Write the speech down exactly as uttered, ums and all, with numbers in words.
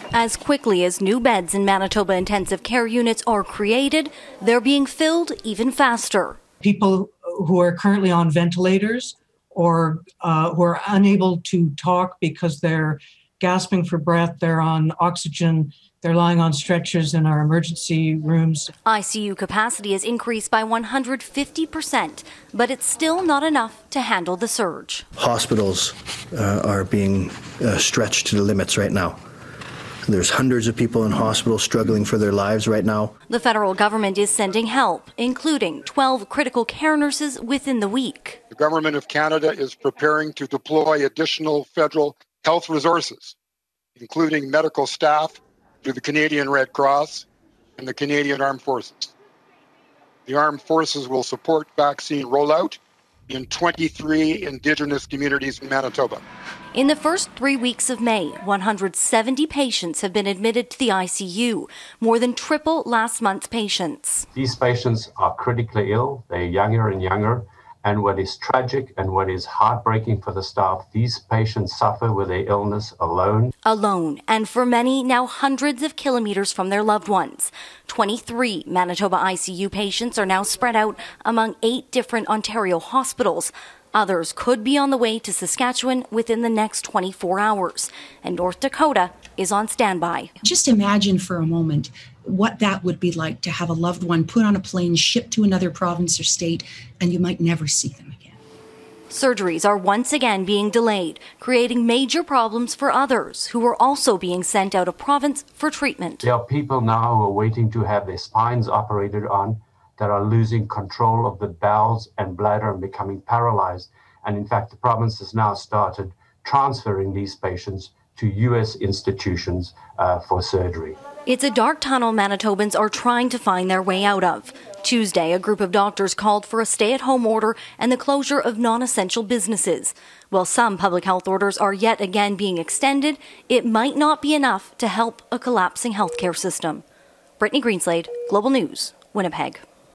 As quickly as new beds in Manitoba intensive care units are created, they're being filled even faster. People who are currently on ventilators or uh, who are unable to talk because they're gasping for breath, they're on oxygen, they're lying on stretchers in our emergency rooms. I C U capacity has increased by one hundred fifty percent, but it's still not enough to handle the surge. Hospitals uh, are being uh, stretched to the limits right now. There's hundreds of people in hospitals struggling for their lives right now. The federal government is sending help, including twelve critical care nurses within the week. The Government of Canada is preparing to deploy additional federal health resources, including medical staff, to the Canadian Red Cross and the Canadian Armed Forces. The Armed Forces will support vaccine rollout in twenty-three Indigenous communities in Manitoba. In the first three weeks of May, one hundred seventy patients have been admitted to the I C U, more than triple last month's patients. These patients are critically ill. They're younger and younger. And what is tragic and what is heartbreaking for the staff, these patients suffer with their illness alone. Alone, and for many, now hundreds of kilometres from their loved ones. twenty-three Manitoba I C U patients are now spread out among eight different Ontario hospitals. Others could be on the way to Saskatchewan within the next twenty-four hours. And North Dakota is on standby. Just imagine for a moment what that would be like to have a loved one put on a plane, shipped to another province or state, and you might never see them again. Surgeries are once again being delayed, creating major problems for others who are also being sent out of province for treatment. There are people now who are waiting to have their spines operated on that are losing control of the bowels and bladder and becoming paralyzed. And in fact, the province has now started transferring these patients to U S institutions uh, for surgery. It's a dark tunnel Manitobans are trying to find their way out of. Tuesday, a group of doctors called for a stay-at-home order and the closure of non-essential businesses. While some public health orders are yet again being extended, it might not be enough to help a collapsing healthcare system. Brittany Greenslade, Global News, Winnipeg.